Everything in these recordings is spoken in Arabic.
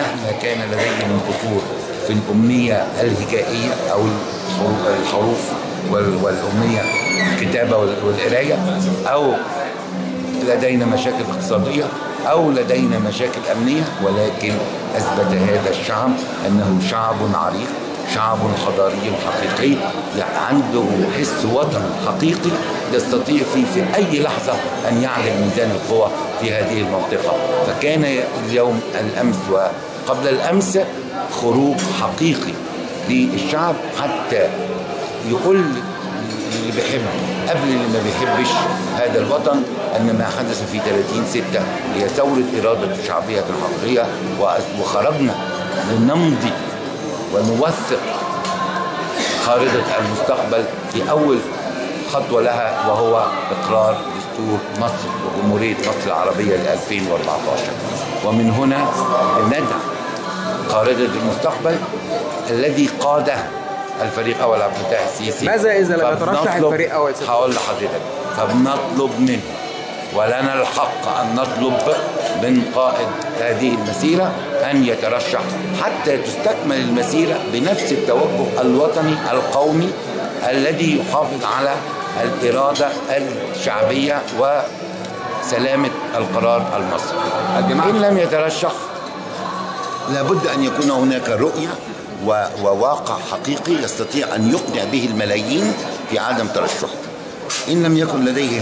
مهما كان لديه من قصور في الأمنية الهجائية أو الحروف والأمنية الكتابة والقراية، أو لدينا مشاكل اقتصادية، أو لدينا مشاكل أمنية، ولكن أثبت هذا الشعب أنه شعب عريق، شعب حضاري حقيقي، عنده حس وطن حقيقي يستطيع في أي لحظة أن يعلن ميزان القوى في هذه المنطقة. فكان اليوم الأمس وقبل الأمس خروج حقيقي للشعب حتى يقول اللي بيحب قبل اللي ما بيحبش هذا الوطن أن ما حدث في 30/6 هي ثورة إرادة الشعبية الحقيقية، وخرجنا لنمضي ونوثق خارطة المستقبل في أول خطوة لها، وهو إقرار دستور مصر وجمهورية مصر العربية ل 2014. ومن هنا ندعم خارطة المستقبل الذي قاده الفريق أول عبد الفتاح السيسي. ماذا إذا لم يترشح الفريق أول؟ هقول لحضرتك، فبنطلب منه ولنا الحق أن نطلب من قائد هذه المسيرة أن يترشح حتى تستكمل المسيرة بنفس التوجه الوطني القومي الذي يحافظ على الإرادة الشعبية وسلامة القرار المصري. إن لم يترشح لابد أن يكون هناك رؤية وواقع حقيقي يستطيع أن يقنع به الملايين في عدم ترشحه. إن لم يكن لديه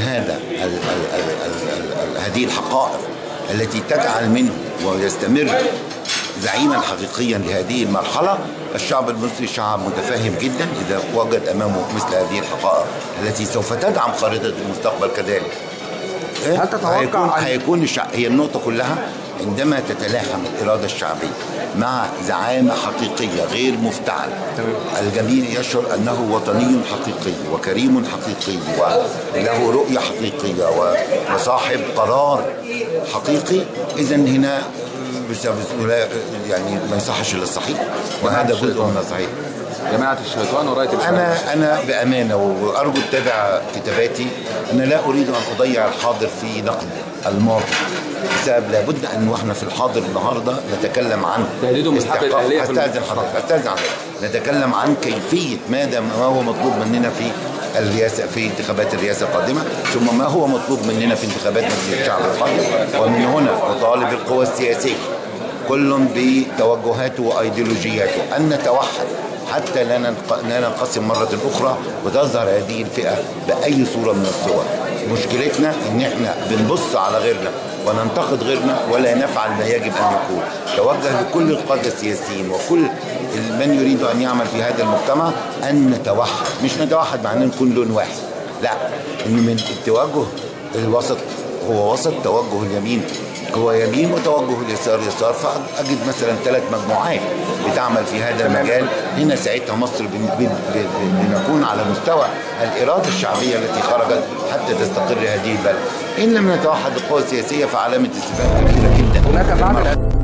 هذه الحقائق التي تجعل منه ويستمر زعيما حقيقيا لهذه المرحلة، الشعب المصري شعب متفاهم جدا إذا وجد أمامه مثل هذه الحقائق التي سوف تدعم خارطة المستقبل كذلك. هل تتوقع هي النقطة كلها عندما تتلاحم الإرادة الشعبية مع زعامة حقيقية غير مفتعلة، الجميع يشعر أنه وطني حقيقي وكريم حقيقي وله رؤية حقيقية وصاحب قرار حقيقي، إذن هنا يعني ما يصحش إلا الصحيح، وهذا جزء من الصحيح. جماعة الشيطان وراية الإسلام. أنا بأمانة وأرجو تتابع كتاباتي، أنا لا أريد أن أضيع الحاضر في نقد الماضي، بسبب لابد أن واحنا في الحاضر النهارده نتكلم عن تهديد مسحق الأهلية. أستأذن حضرتك نتكلم عن كيفية ما هو مطلوب مننا في الرئاسة، في انتخابات الرئاسة القادمة، ثم ما هو مطلوب مننا في انتخابات مجلس الشعب القادم. ومن هنا نطالب القوى السياسية كل بتوجهاته وأيديولوجياته أن نتوحد حتى لا ننقسم مرة أخرى وتظهر هذه الفئة بأي صورة من الصور. مشكلتنا إن إحنا بنبص على غيرنا وننتقد غيرنا ولا نفعل ما يجب أن يكون. توجه لكل القادة السياسيين وكل من يريد أن يعمل في هذا المجتمع أن نتوحد، مش نتوحد مع أن نكون لون واحد، لا، إن من التوجه الوسط هو وسط، توجه اليمين هو يمين، وتوجه اليسار يسار. فأجد مثلا 3 مجموعات بتعمل في هذا المجال، هنا ساعتها مصر بنكون على مستوى الإرادة الشعبية التي خرجت حتى تستقر هذه البلد. إن لم نتوحد القوى السياسية فعلامة استفهام كبيرة جدا. هناك بعض